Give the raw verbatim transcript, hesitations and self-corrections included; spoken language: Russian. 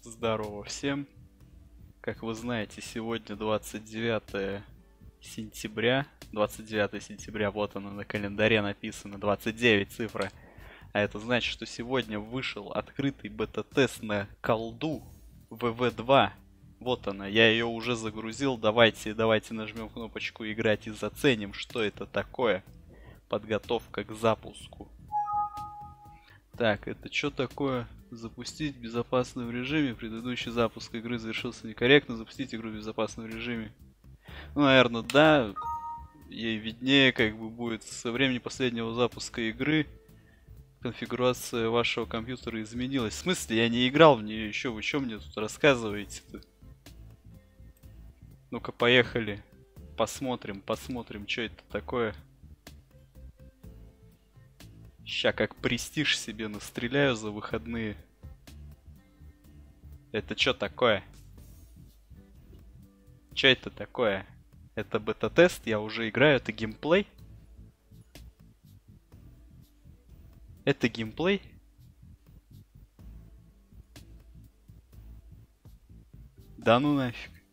Здорово всем. Как вы знаете, сегодня двадцать девятое сентября. двадцать девятое сентября, вот оно на календаре написано, двадцать девять цифра. А это значит, что сегодня вышел открытый бета-тест на колду вэ вэ два. Вот она, я ее уже загрузил. Давайте, давайте нажмем кнопочку играть и заценим, что это такое. Подготовка к запуску. Так, это что такое? Запустить в безопасном режиме. Предыдущий запуск игры завершился некорректно. Запустить игру в безопасном режиме. Ну, наверное, да. Ей виднее, как бы будет со времени последнего запуска игры. Конфигурация вашего компьютера изменилась. В смысле, я не играл в нее еще. Вы что мне тут рассказываете-то? Ну-ка, поехали. Посмотрим, посмотрим, что это такое. Ща как престиж себе настреляю за выходные. Это что такое? Что это такое? Это бета-тест, я уже играю, это геймплей? Это геймплей? Да ну нафиг.